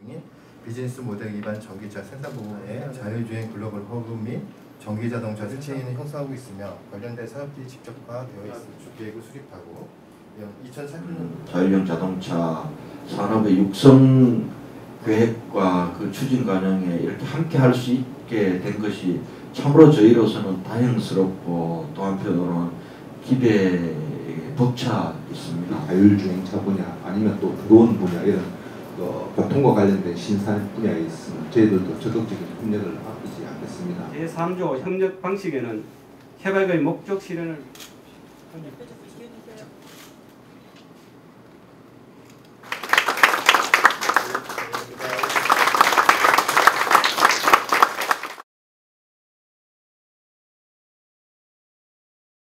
및 비즈니스 모델 기반 전기차 생산 부분의 자율주행 글로벌 허브 및 전기자동차 생체인을 형성하고 있으며 관련된 사업들이 직접화되어 있습니다. 계획을 수립하고 2030년 자율형 자동차 산업의 육성 계획과 그 추진 과정에 이렇게 함께 할 수 있게 된 것이 참으로 저희로서는 다행스럽고 또 한편으로는 기대에 벅차 있습니다. 자율주행차 분야 아니면 또 드론 분야 이런 교통과 관련된 신산 분야에 있으면 저희들도 적극적인 협력을 아끼지 않겠습니다. 제3조 협력 방식에는 개발의 목적 실현을